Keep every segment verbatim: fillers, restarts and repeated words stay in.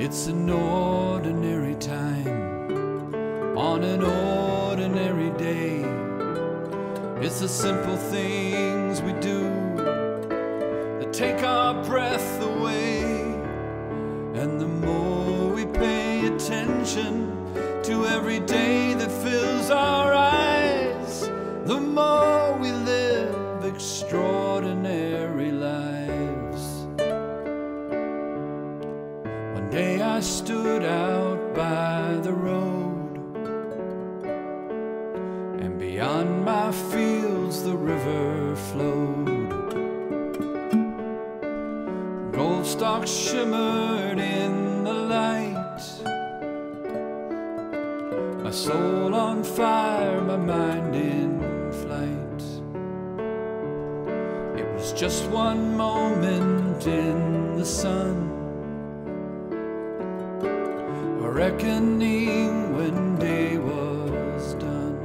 It's an ordinary time on an ordinary day. It's the simple things we do that take our breath away. And the more we pay attention to every day that fills our eyes, the more we live extraordinary lives. One day I stood out by the road, and beyond my fields the river flowed. Gold stalks shimmered in the light, my soul on fire, my mind in flight. It was just one moment in the sun, a reckoning when day was done,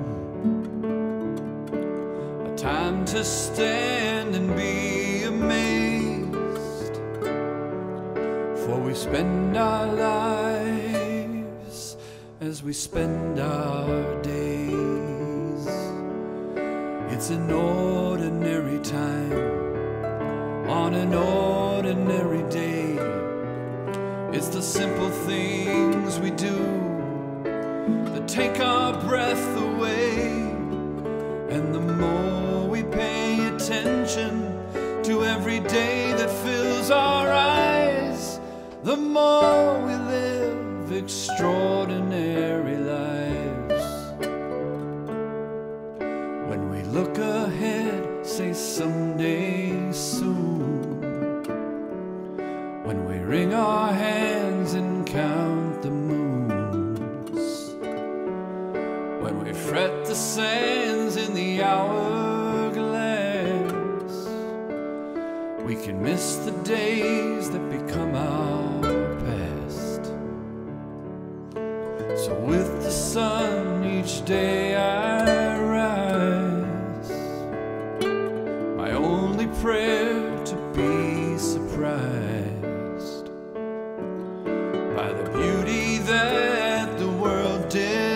a time to stand and be amazed, for we spend our lives as we spend our days. It's an ordinary time on an ordinary day. It's the simple things we do that take our breath away. And the more we pay attention to every day that fills our eyes, the more we live extraordinary lives. When we look ahead, say someday soon, when we wring our hands and count the moons, when we fret the sands in the hourglass, we can miss the days that become our past. So with the sun each day I rise, my only prayer to be surprised by the beauty that the world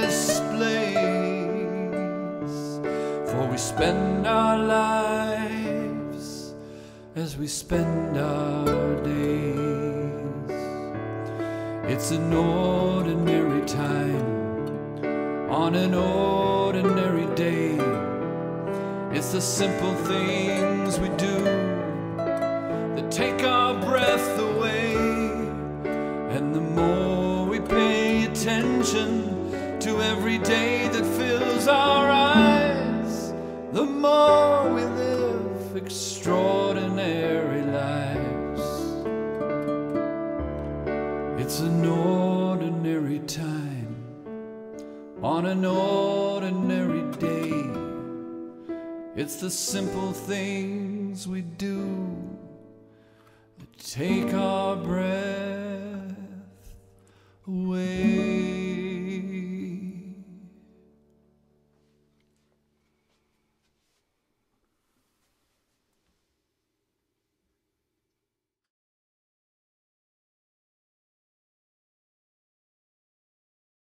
displays. For we spend our lives as we spend our days. It's an ordinary time on an ordinary day. It's the simple things we do that take our breath away. And the more we pay attention to every day that fills our eyes, the more we live extraordinary lives. It's an ordinary time on an ordinary day. It's the simple things we do that take our breath